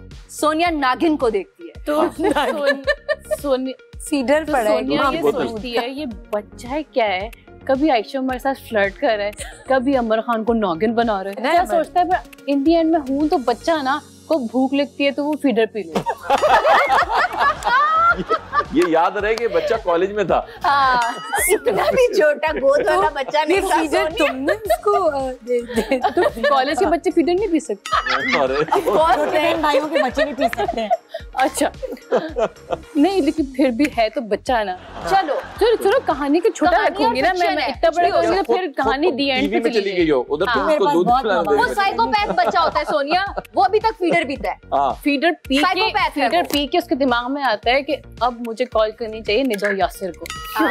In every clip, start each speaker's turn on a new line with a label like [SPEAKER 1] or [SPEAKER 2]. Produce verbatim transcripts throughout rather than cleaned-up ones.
[SPEAKER 1] सोनिया नागिन को देखती है
[SPEAKER 2] तो सोनिया
[SPEAKER 3] फीडर पड़ा है।
[SPEAKER 2] सोनिया ये सोचती है ये बच्चा है क्या है, कभी आयशा हमारे साथ फ्लर्ट कर रहा है, कभी अमर खान को नागिन बना रहा है, ऐसा सोचता है। पर इन दी एंड में हूँ तो बच्चा ना को भूख लगती है तो वो फीडर पी ले।
[SPEAKER 4] ये याद रहे कि बच्चा कॉलेज में था।
[SPEAKER 1] हाँ, इतना भी छोटा गोद वाला बच्चा नहीं था।
[SPEAKER 3] फीडर तुमने उसको दे दे
[SPEAKER 2] तो कॉलेज के बच्चे फीडर नहीं पी सकते।
[SPEAKER 3] अरे भाइयों के बच्चे भी पी सकते हैं।
[SPEAKER 2] अच्छा नहीं लेकिन फिर भी है तो बच्चा ना। चलो चलो चलो कहानी को छोटा रखूंगी ना मैं, मैं इतना बड़ा करूंगी तो फिर कहानी दी एंड पे चली गई हो।
[SPEAKER 4] उधर तुम उसको दूध पिला दे।
[SPEAKER 1] वो साइकोपैथ बच्चा होता है सोनिया, वो अभी तक फीडर पीता है।
[SPEAKER 2] फीडर पी के फीडर पी के उसके दिमाग में आता है कि अब मुझे कॉल करनी चाहिए निदा यासिर को।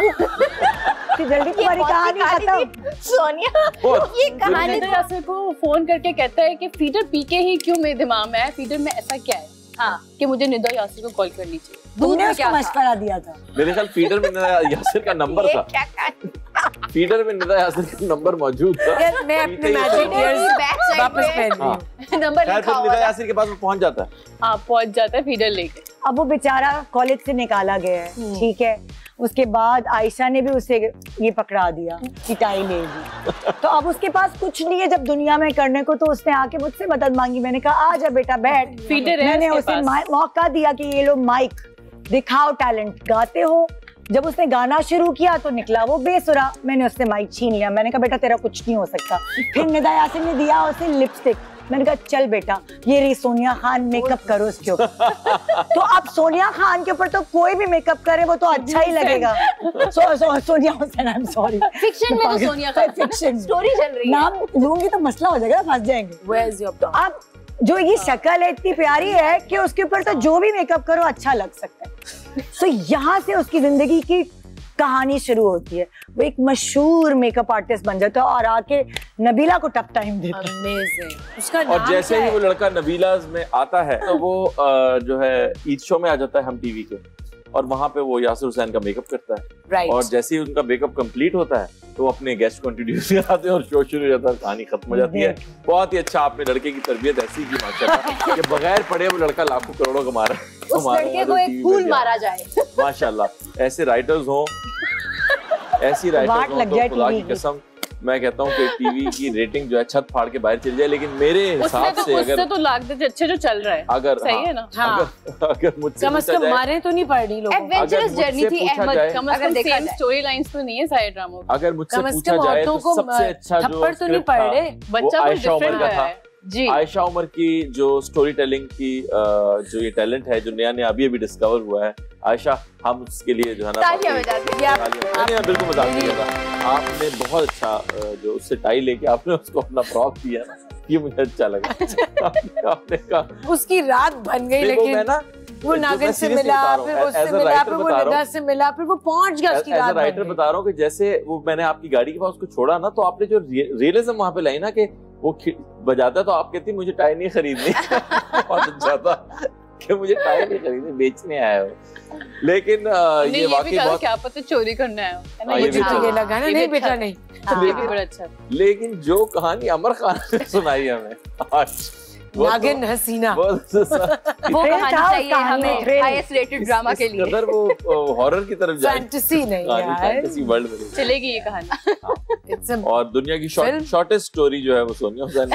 [SPEAKER 3] जल्दी तुम्हारी कहानी खत्म
[SPEAKER 1] सोनिया। ये कहानी
[SPEAKER 2] निदा यासिर को फोन करके कहता है कि फीडर पी के ही क्यों मेरे दिमाग में है, फीडर में ऐसा क्या है हाँ कि मुझे निदा यासिर को कॉल करनी चाहिए।
[SPEAKER 3] तुमने उसको मशवरा दिया था।
[SPEAKER 4] मेरे ख्याल फीडर में निदा यासिर का नंबर था। फीडर में निदा यासिर का नंबर मौजूद था।
[SPEAKER 3] यार मैं अपने मैजिक ईयर्स वापस पहन रही हूँ।
[SPEAKER 1] नंबर लिखा हुआ
[SPEAKER 4] निदा यासिर के पास वो पहुंच जाता है।
[SPEAKER 2] हाँ पहुंच जाता है फीडर लेके।
[SPEAKER 3] अब वो बेचारा कॉलेज से निकाला गया है, ठीक है। उसके बाद आयशा ने भी उसे ये पकड़ा दिया, पिटाई ले ली। तो अब उसके पास कुछ नहीं है जब दुनिया में करने को, तो उसने आके मुझसे मदद मांगी। मैंने कहा आ जा बेटा बैठ।
[SPEAKER 2] फीडर है
[SPEAKER 3] मैंने उसे मौका दिया कि ये लो माइक दिखाओ, टैलेंट गाते हो। जब उसने गाना शुरू किया तो निकला वो बेसुरा। मैंने उससे माइक छीन लिया। मैंने कहा बेटा तेरा कुछ नहीं हो सकता। फिर निदा यासिर ने दिया उसे लिपस्टिक। मैंने कहा चल बेटा ये रही सोनिया खान, मेकअप करो उसके ऊपर। तो अब सोनिया खान के ऊपर तो कोई भी मेकअप करे वो तो अच्छा ही लगेगा। सो, सो, Sonia Hussain, I am sorry.
[SPEAKER 1] Fiction में तो सोनिया खान
[SPEAKER 3] फिक्शन
[SPEAKER 1] स्टोरी चल रही है।
[SPEAKER 3] नाम लूंगी तो मसला हो जाएगा, फंस जाएंगे। तो अब जो ये शक्ल है इतनी प्यारी है कि उसके ऊपर तो जो भी मेकअप करो अच्छा लग सकता है। तो यहाँ से उसकी जिंदगी की कहानी शुरू होती है। वो एक मशहूर मेकअप आर्टिस्ट बन जाता है और आके नबीला को टफ टाइम देता है।
[SPEAKER 2] अमेजिंग।
[SPEAKER 3] उसका
[SPEAKER 4] और जैसे ही वो लड़का नबीला में आता है तो वो जो है ईद शो में आ जाता है हम टीवी के, और वहाँ पे वो यासिर हुसैन का मेकअप करता है।
[SPEAKER 3] right.
[SPEAKER 4] और जैसे ही उनका मेकअप कंप्लीट होता है तो अपने गेस्ट को इंट्रोड्यूस कराते हैं और शो शुरू हो जाता है, कहानी खत्म हो जाती है। बहुत ही अच्छा आपने लड़के की तरबियत ऐसी की माशाल्लाह कि बगैर पढ़े वो लड़का लाखों करोड़ों कमा रहा है।
[SPEAKER 1] उस लड़के को एक फूल मारा जाए
[SPEAKER 4] माशाल्लाह। ऐसे राइटर्स हों, ऐसी राइटर्स हों तो खुदा की कसम मैं कहता हूँ कि टीवी की रेटिंग जो है छत फाड़ के बाहर चली जाए। लेकिन मेरे हिसाब
[SPEAKER 2] तो
[SPEAKER 4] से अगर
[SPEAKER 2] तो लाख देते अच्छे जो चल रहा है
[SPEAKER 4] अगर
[SPEAKER 2] सही
[SPEAKER 4] हाँ,
[SPEAKER 2] है ना
[SPEAKER 3] हाँ।
[SPEAKER 4] अगर, अगर मुझसे
[SPEAKER 3] कम से कम मारे तो नहीं पड़ रही लोगों।
[SPEAKER 1] एडवेंचरस जर्नी थी अहमद।
[SPEAKER 2] कम से कम सेम स्टोरी लाइंस तो नहीं है सारे ड्रामों की।
[SPEAKER 4] अगर मुझसे पूछा जाए तो सबसे अच्छा जो
[SPEAKER 3] थप्पड़ तो नहीं पड़ रहे,
[SPEAKER 2] बच्चा कुछ डिफरेंट है जी।
[SPEAKER 4] आयशा उमर की जो स्टोरी टेलिंग की जो ये टैलेंट है जो नया नया अभी अभी डिस्कवर हुआ है, आयशा हम उसके लिए जो है ना
[SPEAKER 1] तालियां बजा दीजिए।
[SPEAKER 4] बिल्कुल मजाक नहीं कर रहा। आपने बहुत अच्छा जो उससे टाई लेके आपने उसको अपना फ्रॉक दिया ना, ये मुझे अच्छा लगा। आपने कहा
[SPEAKER 3] उसकी रात बन गई। लेकिन
[SPEAKER 4] मैं ना
[SPEAKER 3] वो नागिन से मिला, फिर उससे मिला, फिर वो निदा से मिला, फिर वो पहुंच गया उसकी रात।
[SPEAKER 4] राइटर बता रहा हूँ कि जैसे वो मैंने आपकी गाड़ी के पास उसको छोड़ा ना, तो आपने जो रियलिज्म वहां पे लाई ना कि वो बजाता तो आप कहती मुझे टाई नहीं खरीदनी। बहुत अच्छा था कि मुझे टाई नहीं खरीदनी, बेचने आया हो। लेकिन आ, ये वाकई बहुत
[SPEAKER 2] क्या पता चोरी करना है ना,
[SPEAKER 3] ये ये लगा ना नहीं बेटा नहीं।
[SPEAKER 2] ये भी बड़ा अच्छा।
[SPEAKER 4] लेकिन जो कहानी अमर खान ने सुनाई हमें आज,
[SPEAKER 3] नागिन हसीना,
[SPEAKER 1] वो कहानी चाहिए हमें हाईएस्ट रेटेड ड्रामा के लिए।
[SPEAKER 4] अगर वो हॉरर की तरफ जाए,
[SPEAKER 3] फैंटेसी नहीं यार,
[SPEAKER 4] फैंटेसी वर्ल्ड में
[SPEAKER 2] चलेगी ये कहानी।
[SPEAKER 4] और दुनिया की शॉर्टेस्ट स्टोरी जो है वो सोनिया हुसैन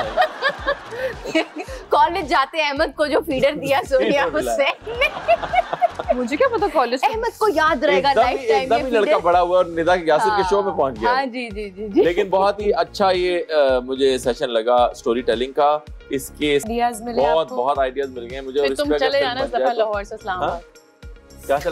[SPEAKER 4] ने
[SPEAKER 1] कॉलेज जाते अहमद को जो फीडर दिया सोनिया हुसैन ने।
[SPEAKER 2] मुझे क्या पता कॉलेज
[SPEAKER 1] अहमद को याद रहेगा लाइफ टाइम।
[SPEAKER 4] एकदम ही लड़का बड़ा हुआ और निदा यासिर के शो में पहुंच गया।
[SPEAKER 1] हाँ जी जी जी जी।
[SPEAKER 4] लेकिन बहुत ही अच्छा ये मुझे सेशन लगा स्टोरी टेलिंग का। इसके बहुत बहुत आइडियाज मिल गए मुझे।
[SPEAKER 2] तुम चले जाना दफा लाहौर से इस्लामाबाद।
[SPEAKER 4] क्या चले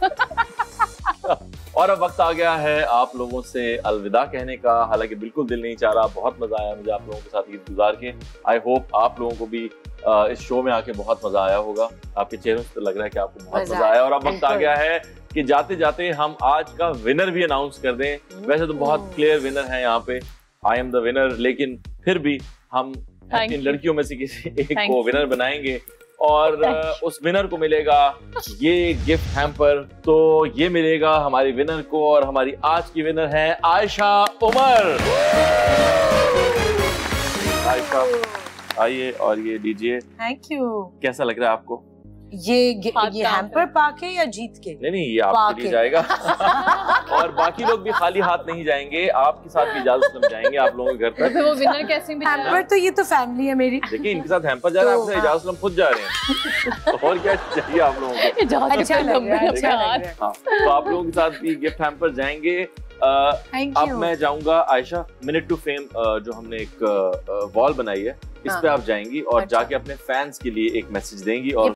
[SPEAKER 4] जाओ। और अब वक्त आ गया है आप लोगों से अलविदा कहने का। हालांकि बिल्कुल दिल नहीं चाह रहा, बहुत मजा आया मुझे आप लोगों के साथ ईद गुजार के। आई होप आप लोगों को भी इस शो में आके बहुत मजा आया होगा। आपके चेहरों से तो लग रहा है कि आपको बहुत मजा आया। और अब वक्त आ गया है कि जाते जाते हम आज का विनर भी अनाउंस कर दें। वैसे तो बहुत क्लियर विनर है यहाँ पे, आई एम द विनर, लेकिन फिर भी हम इन लड़कियों में से किसी एक को विनर बनाएंगे और उस विनर को मिलेगा ये गिफ्ट हैम्पर। तो ये मिलेगा हमारी विनर को और हमारी आज की विनर है आयशा उमर। आयशा आइए और ये लीजिए।
[SPEAKER 5] Thank you.
[SPEAKER 4] कैसा लग रहा है आपको?
[SPEAKER 5] ये ये हैम्पर पाके या जीत के?
[SPEAKER 4] नहीं नहीं, ये आपके लिए जाएगा। और बाकी लोग भी खाली हाथ नहीं जाएंगे, आपके साथ भी इजाजत हम जाएंगे आप लोगों के घर तक।
[SPEAKER 2] तो वो विनर कैसे भी
[SPEAKER 5] हैम्पर तो ये तो फैमिली है मेरी।
[SPEAKER 4] देखिए इनके साथ हैम्पर जा रहा है, आपसे इजाजत हम खुद जा रहे हैं। और क्या चाहिए आप लोगों को?
[SPEAKER 5] अच्छा लग रहा है, अच्छा लग रहा है।
[SPEAKER 4] हाँ, तो आप लोगों के साथ भी गिफ्ट हैम्पर जाएंगे। अब मैं जाऊंगा आयशा, मिनट टू फेम जो हमने एक वॉल बनाई है इस पे आप जाएंगी और
[SPEAKER 5] अच्छा।
[SPEAKER 4] जाके अपने फैंस के लिए एक मैसेज देंगी और